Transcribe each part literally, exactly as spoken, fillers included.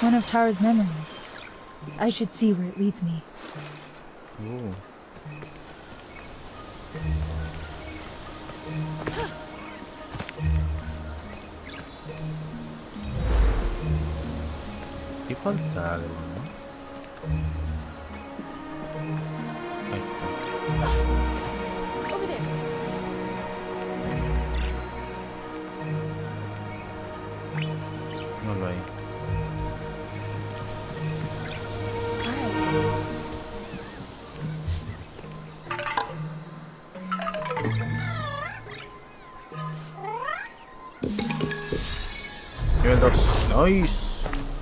One of Tara's memories. I should see where it leads me. Uh. Y falta algo, ¿no? Ahí está. Over there. No lo hay. Nivel dos. Nice.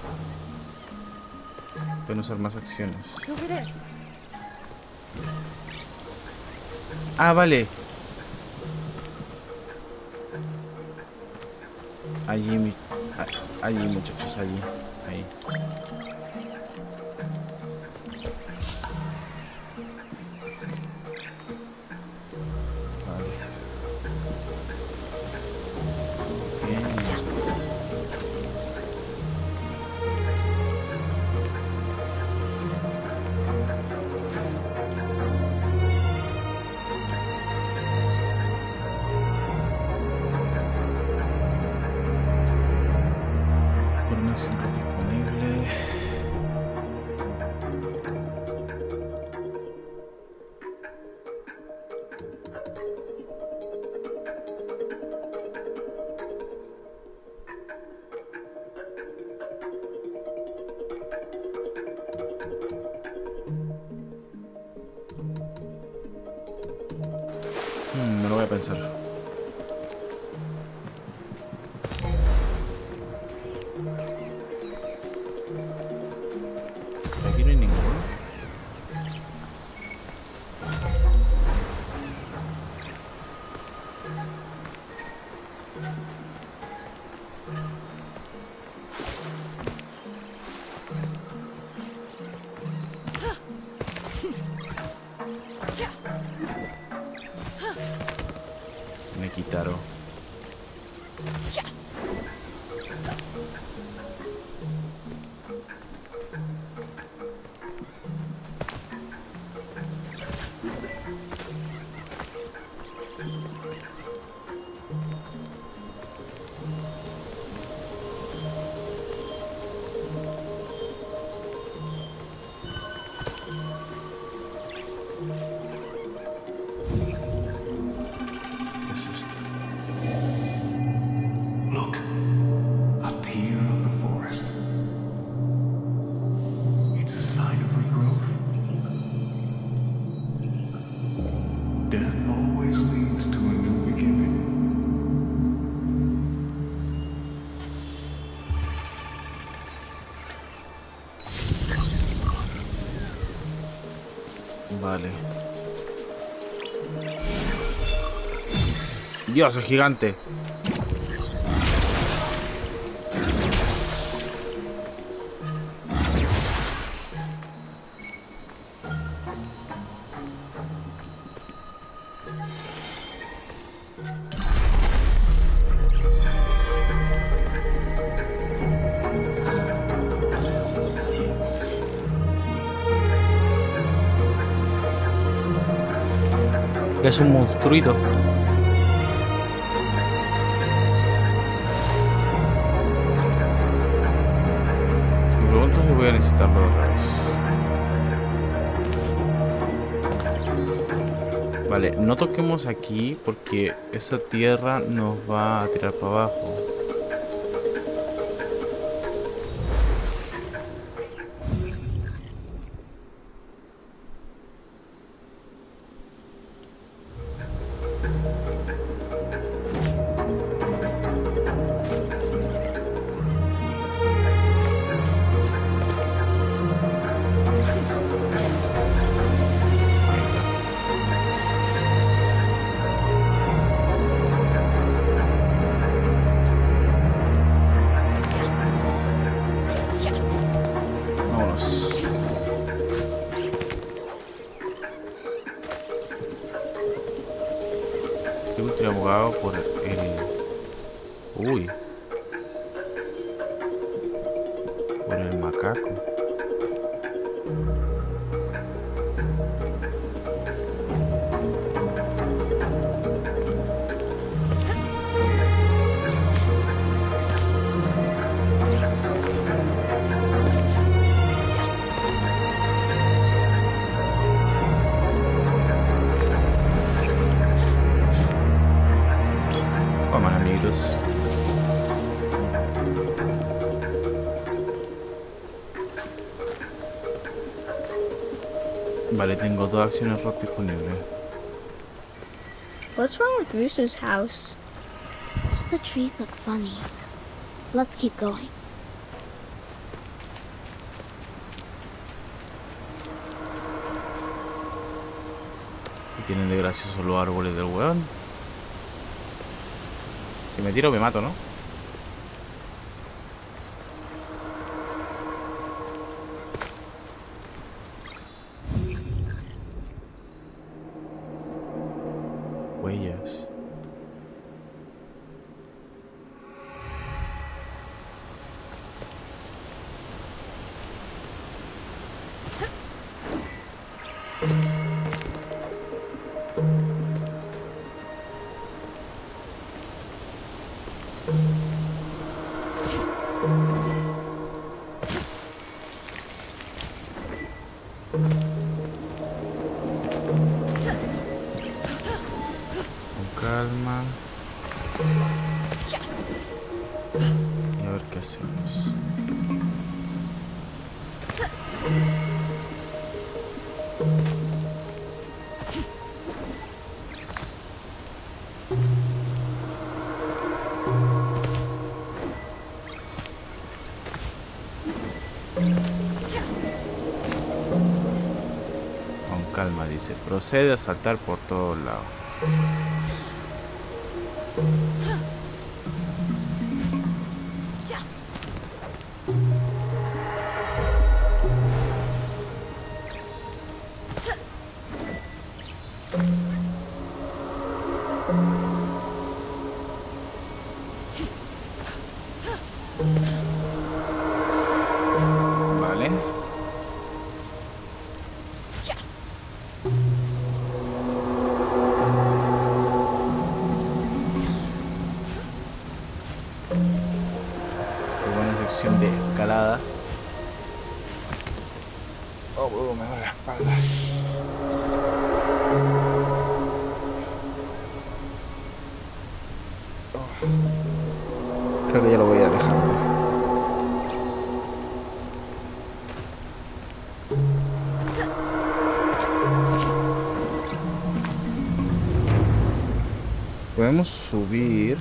Pueden usar más acciones. Over there. Ah, vale. Allí, mi... a- allí, muchachos, allí. Ahí. Vale. Bien. Por una sombra disponible. Hmm, me lo voy a pensar. Aquí no hay ninguno. Me quitaron. ¿Qué es esto? Look, a tear of the forest. It's a sign of regrowth. Death always leads to a new beginning. Vale. Dios, es gigante. Es un monstruito. Me pregunto si voy a necesitarlo otra vez. Vale, no toquemos aquí porque esa tierra nos va a tirar para abajo. Vámonos. Creo que estoy abogado por el... Uy. Por el caco. Vamos, amigos. Vale, tengo dos acciones rock disponibles. What's wrong with Rooster's house? All the trees look funny. Let's keep going. ¿Qué tienen de gracioso los árboles del weón? Si me tiro me mato, ¿no? Huellas. Calma. Y a ver qué hacemos. Con calma, dice. Procede a saltar por todos lados. Vale. Qué buena sección de escalada. Oh, oh, me duele la espalda. Oh. Creo que ya lo voy a dejar. Podemos subir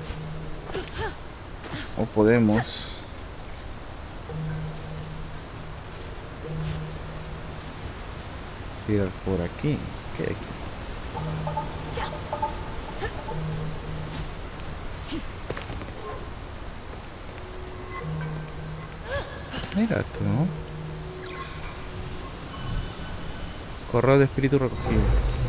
o podemos tirar por aquí. ¿Qué hay aquí? Mira tú, ¿no? Correo de espíritu recogido.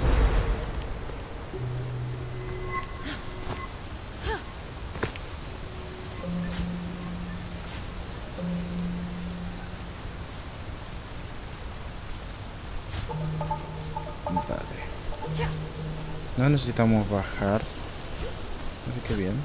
Vale. No necesitamos bajar. Así que bien.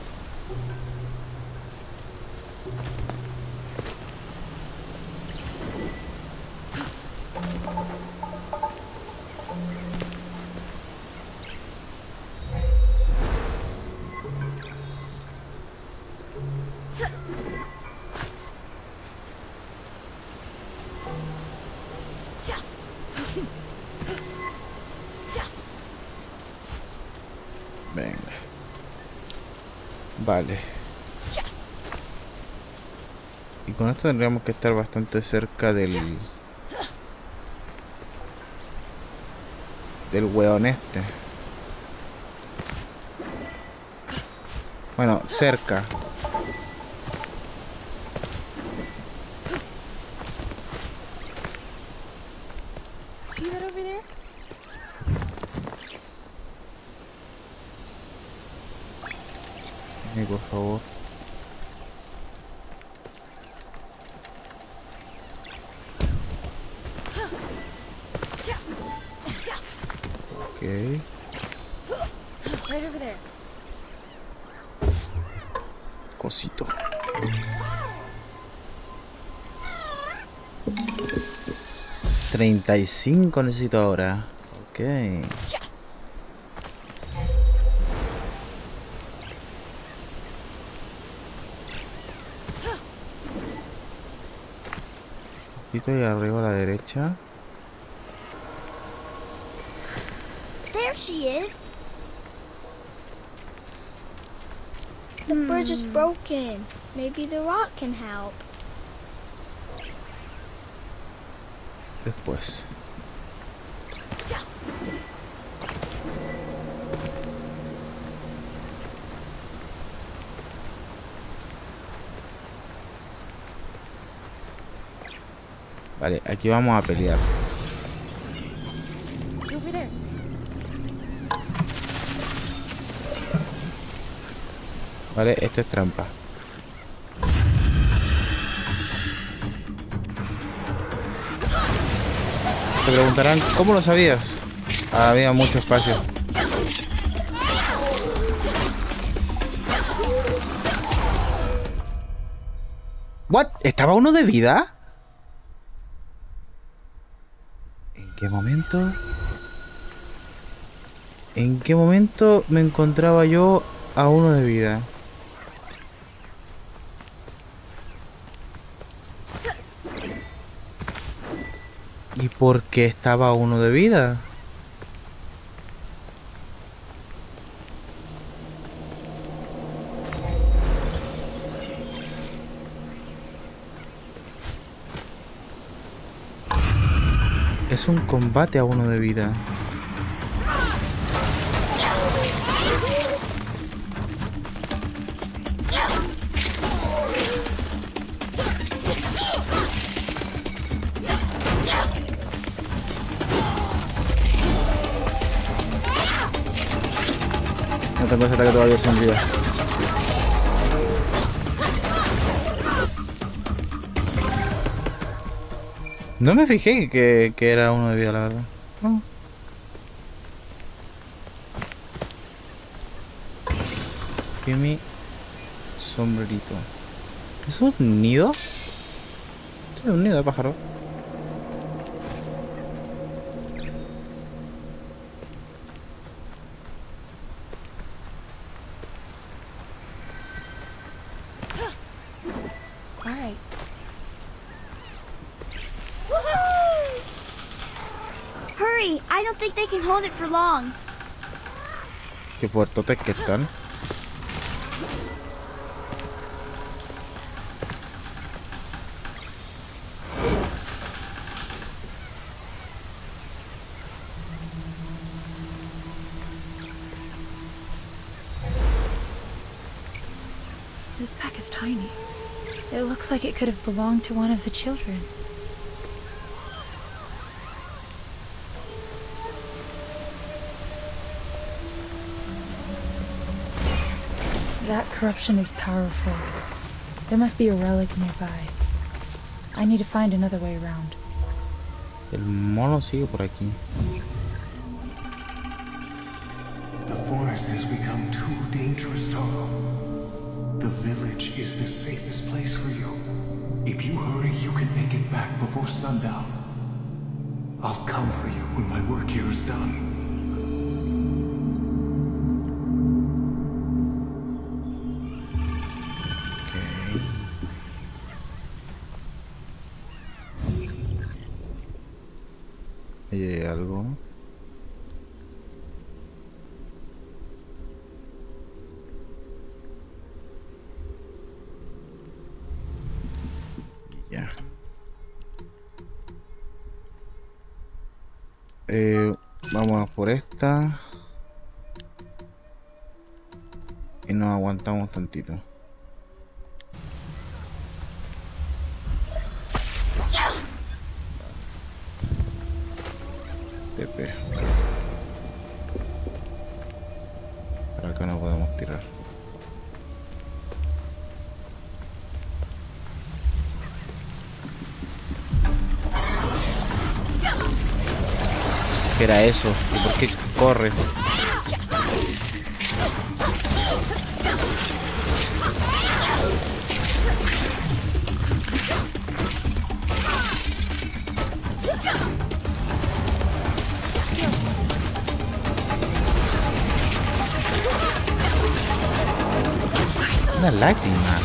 Venga. Vale. Y con esto tendríamos que estar bastante cerca del... del weón este. Bueno, cerca. See that over there? Ay, por favor. Right over there. Cosito. treinta y cinco necesito ahora. Ok. Un poquito y arriba a la derecha. There she is. The bridge is broken. Maybe the rock can help. Después. Vale, aquí vamos a pelear. Over there. Vale, esto es trampa. Se preguntarán, ¿cómo lo sabías? Ah, había mucho espacio. ¿What? ¿Estaba uno de vida? ¿En qué momento? ¿En qué momento me encontraba yo a uno de vida? ¿Y por qué estaba uno de vida? Es un combate a uno de vida. No tengo ese ataque todavía sin vida. No me fijé que, que era uno de vida, la verdad. No. Y mi sombrerito. ¿Es un nido? Sí, un nido de pájaro. Hurry! I don't think they can hold it for long. Qué fuertotes que están. This pack is tiny. It looks like it could have belonged to one of the children. That corruption is powerful. There must be a relic nearby. I need to find another way around. El mono sigue por aquí. The forest has become too dangerous, Taro. The village is the safest place for you. If you hurry, you can make it back before sundown. I'll come for you when my work here is done. Ahí hay algo. Ya. Eh, vamos a por esta. Y nos aguantamos tantito. T P. Para acá no podemos tirar. ¿Qué era eso? ¿Y por qué? corre. Una lágrima.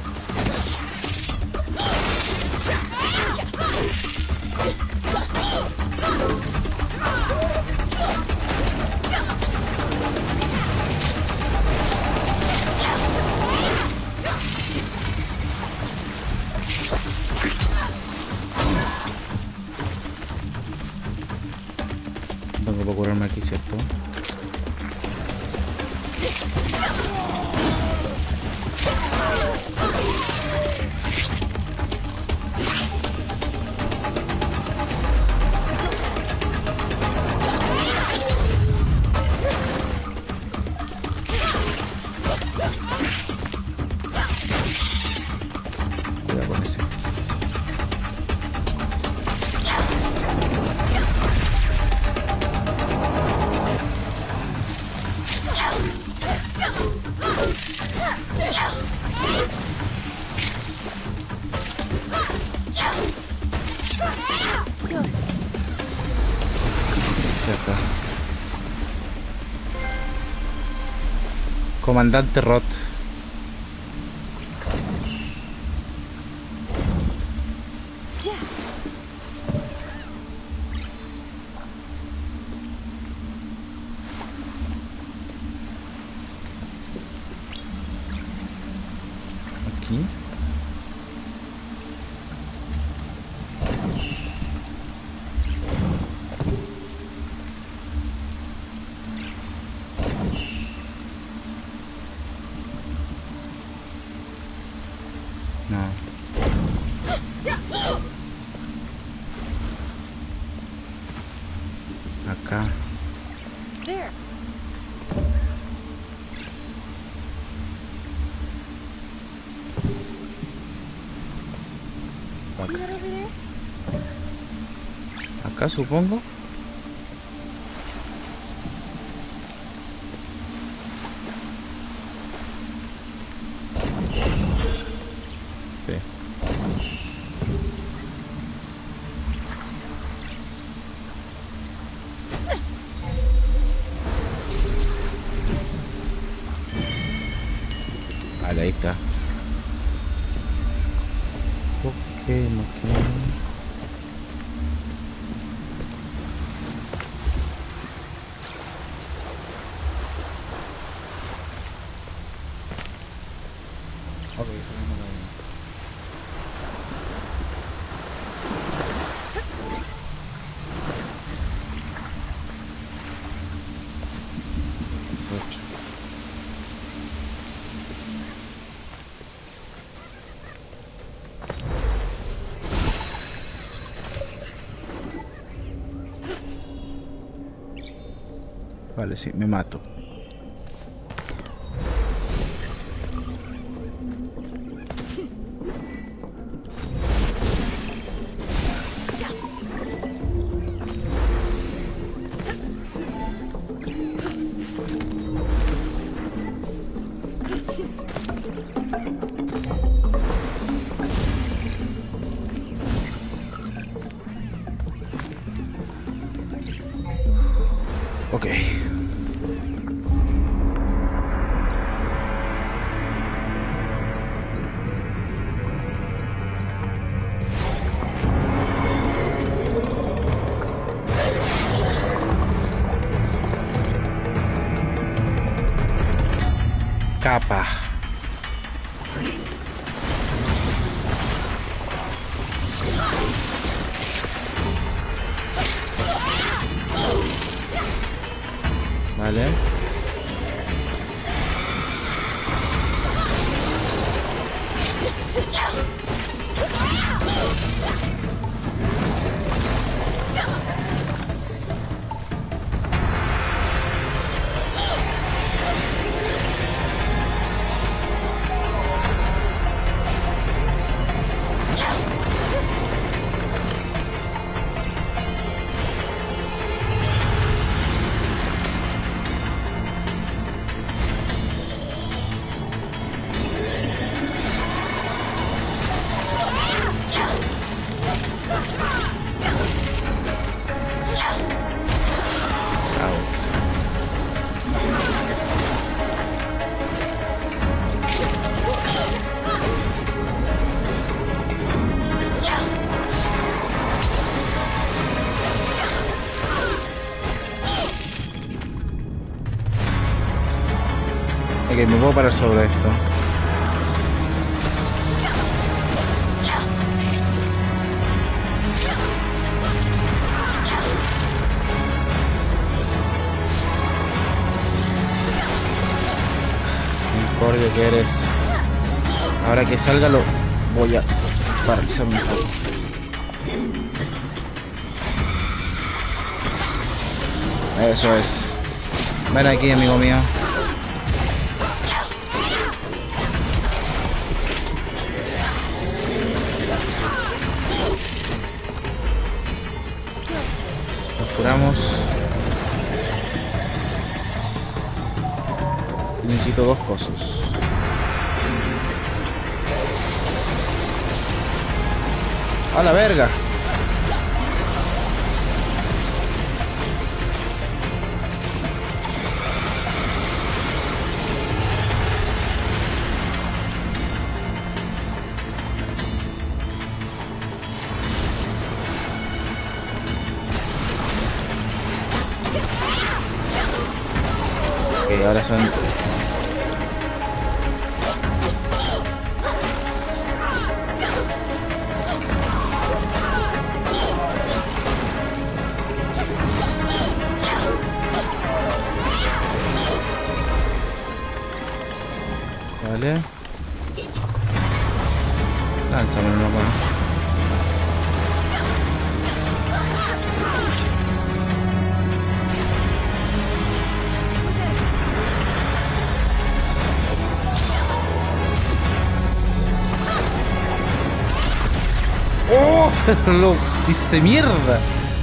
Tengo que curarme aquí, ¿cierto? Cuidado con ese. Ya está. Comandante Roth. Aquí. No. Acá. There. Acá. See that over there? Acá supongo. Sí. Vale, ahí está. Ok, ok. Ok, ponemos ahí. Es ocho. Vale, sí, me mato. Ok. Capa. Vale. me puedo parar sobre esto. Incordio que eres. Ahora que salga lo voy a paralizar un poco. Eso es. Ven aquí, amigo mío. Nos curamos. Necesito dos cosas. ¡A la verga! Ok, ahora son... Vale. Lánzame una mano. ¡Oh! Lo dice mierda.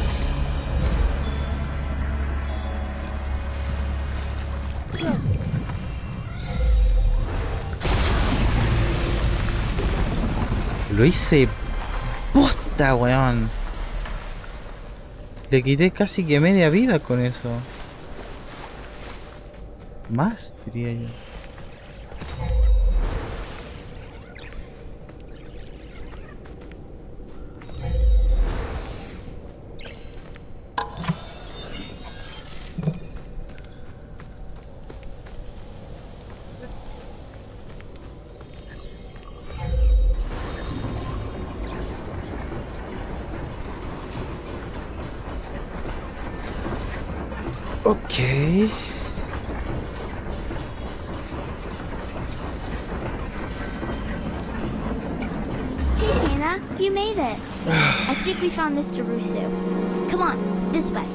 Lo hice posta, weón. Le quité casi que media vida con eso. Más, diría yo. Okay. Hey, Hannah, you made it. I think we found Mister Russo. Come on, this way.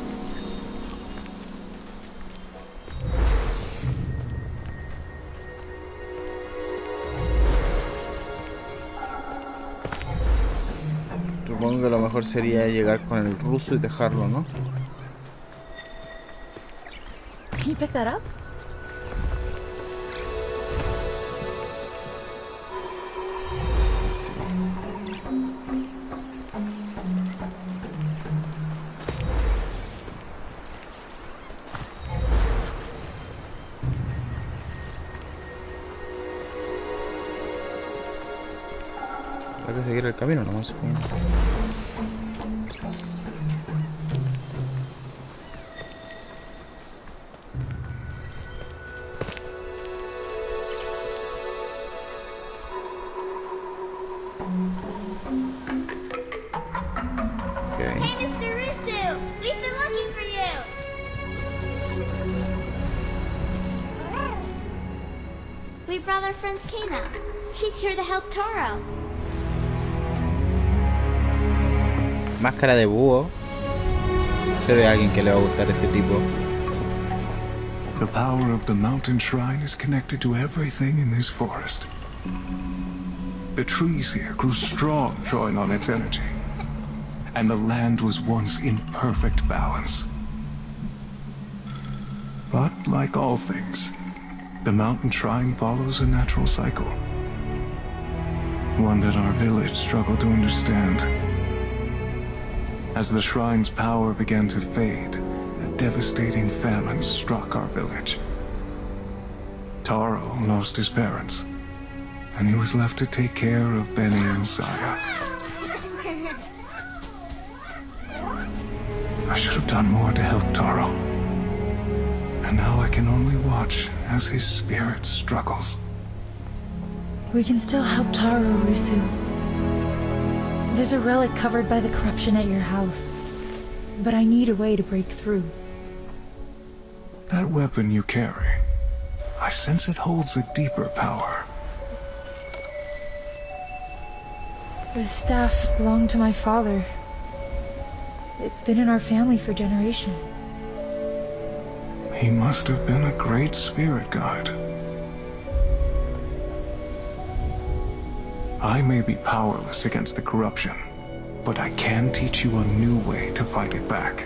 Supongo que lo mejor sería llegar con el ruso y dejarlo, ¿no? Can you pick that up? Sí. Hay que seguir el camino nomás, supongo. Hey, Mister Russo! We've been looking for you! We brought our friend Kana. She's here to help Taro. Máscara de búho. Se ve a alguien que le va a gustar este tipo. The power of the mountain shrine is connected to everything in this forest. The trees here grew strong, drawing on its energy. And the land was once in perfect balance. But like all things, the mountain shrine follows a natural cycle. One that our village struggled to understand. As the shrine's power began to fade, a devastating famine struck our village. Taro lost his parents, and he was left to take care of Benny and Saya. I should have done more to help Taro. And now I can only watch as his spirit struggles. We can still help Taro, Rusu. There's a relic covered by the corruption at your house. But I need a way to break through. That weapon you carry, I sense it holds a deeper power. The staff belonged to my father. It's been in our family for generations. He must have been a great spirit guide. I may be powerless against the corruption, but I can teach you a new way to fight it back.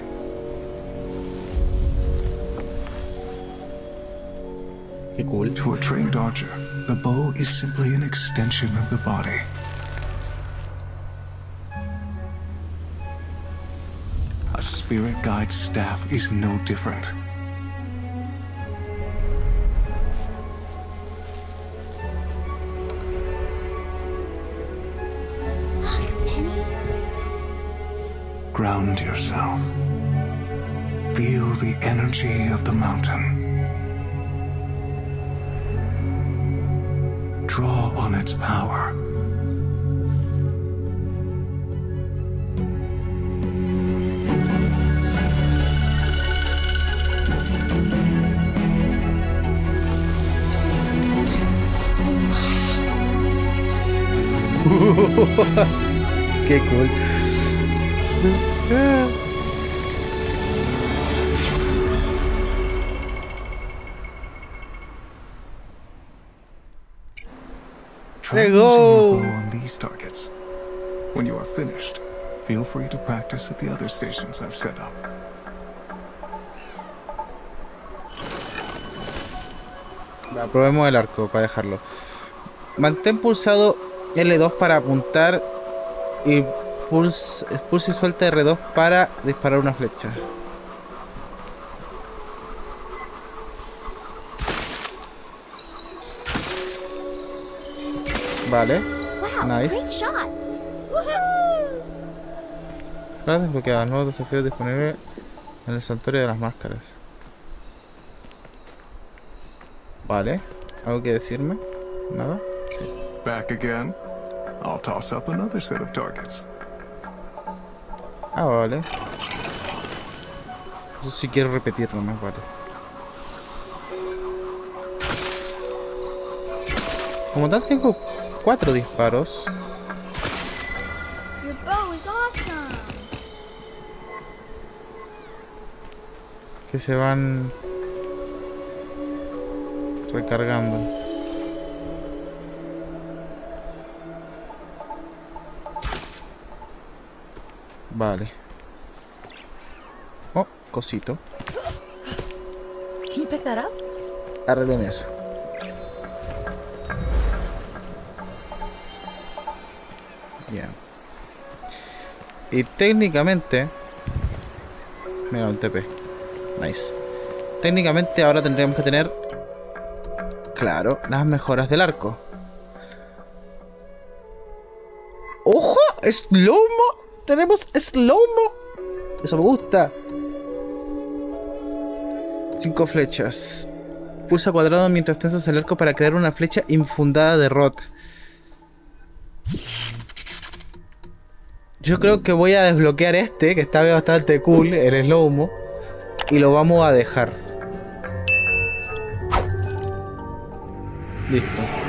Qué cool. To a trained archer, the bow is simply an extension of the body. A spirit guide's staff is no different. Ground yourself. Feel the energy of the mountain. Draw on its power. Qué cool. Try using your bow on these targets. When you are finished, feel free to practice at the other stations I've set up. Va, probemos el arco para dejarlo. Mantén pulsado L dos para apuntar y pulse, pulse y suelta R dos para disparar una flecha. Vale. Wow, Nice. great shot. Woohoo! Claro, desbloqueado. Nuevos desafíos disponibles en el santuario de las máscaras. Vale. ¿Algo que decirme? ¿Nada? Back again? I'll toss up another set of targets. Ah, vale. Eso sí quiero repetir nomás, vale. Como tal tengo cuatro disparos. Your bow is awesome. Que se van recargando. Vale. Oh, cosito. Can you pick that up? Arreglen eso. Bien. Y técnicamente... Mira, un T P. Nice. Técnicamente ahora tendríamos que tener... Claro, las mejoras del arco. ¡Ojo! ¡Slow-mo! ¡Tenemos slow-mo! Eso me gusta. Cinco flechas. Pulsa cuadrado mientras tensas el arco para crear una flecha infundada de rot. Yo creo que voy a desbloquear este, que está bastante cool, el slow-mo. Y lo vamos a dejar. Listo.